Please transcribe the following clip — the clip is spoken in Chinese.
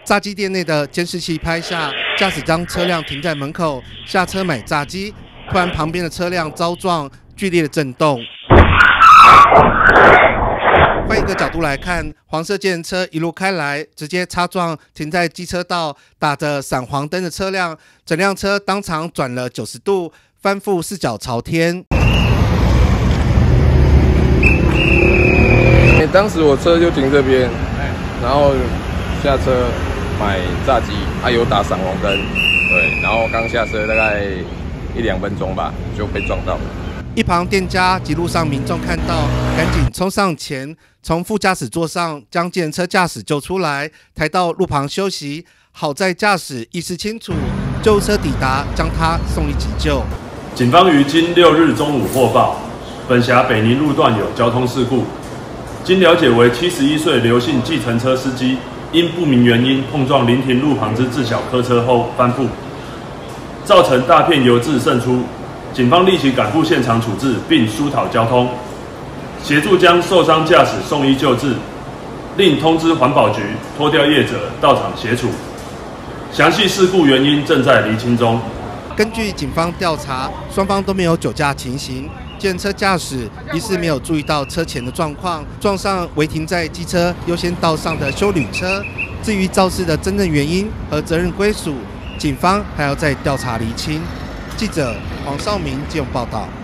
炸鸡店内的监视器拍下，驾驶将车辆停在门口，下车买炸鸡，突然旁边的车辆遭撞，剧烈的震动。换一个角度来看，黄色计程车一路开来，直接擦撞停在机车道、打着闪黄灯的车辆，整辆车当场转了90度，翻覆四脚朝天。 当时我车就停这边，然后下车买炸鸡，有打闪黄灯，对，然后刚下车大概1-2分钟吧，就被撞到了。 一旁店家及路上民众看到，赶紧冲上前，从副驾驶座上将计程车驾驶救出来，抬到路旁休息。好在驾驶意识清楚，救护车抵达，将他送医急救。 警方于今6日中午获报，本辖北宁路段有交通事故。经了解为71岁刘姓计程车司机，因不明原因碰撞临停路旁之自小客车后翻覆，造成大片油渍渗出。警方立即赶赴现场处置，并疏导交通，协助将受伤驾驶送医救治，另通知环保局拖吊业者到场协处。详细事故原因正在厘清中。 根据警方调查，双方都没有酒驾情形。计程车驾驶疑似没有注意到车前的状况，撞上违停在机车优先道上的休旅车。至于肇事的真正原因和责任归属，警方还要再调查厘清。记者黄少明基隆报道。